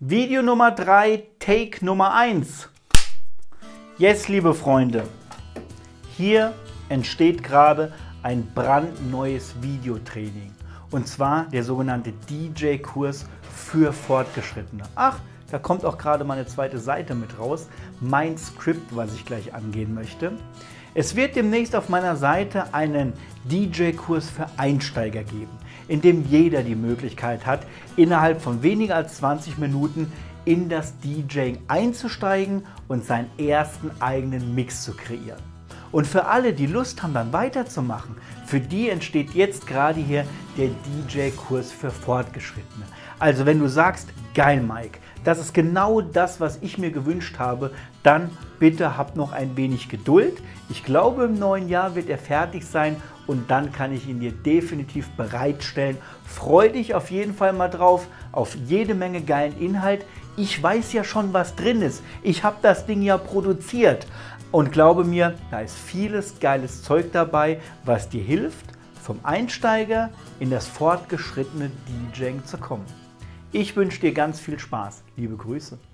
Video Nummer 3, Take Nummer 1. Yes, liebe Freunde, hier entsteht gerade ein brandneues Videotraining. Und zwar der sogenannte DJ-Kurs für Fortgeschrittene. Ach, da kommt auch gerade meine zweite Seite mit raus. Mein Skript, was ich gleich angehen möchte. Es wird demnächst auf meiner Seite einen DJ-Kurs für Einsteiger geben, in dem jeder die Möglichkeit hat, innerhalb von weniger als 20 Minuten in das DJing einzusteigen und seinen ersten eigenen Mix zu kreieren. Und für alle, die Lust haben, dann weiterzumachen, für die entsteht jetzt gerade hier der DJ-Kurs für Fortgeschrittene. Also wenn du sagst, geil Mike, das ist genau das, was ich mir gewünscht habe, dann bitte hab noch ein wenig Geduld. Ich glaube, im neuen Jahr wird er fertig sein und dann kann ich ihn dir definitiv bereitstellen. Freu dich auf jeden Fall mal drauf, auf jede Menge geilen Inhalt. Ich weiß ja schon, was drin ist. Ich habe das Ding ja produziert. Und glaube mir, da ist vieles geiles Zeug dabei, was dir hilft, vom Einsteiger in das fortgeschrittene DJing zu kommen. Ich wünsche dir ganz viel Spaß. Liebe Grüße.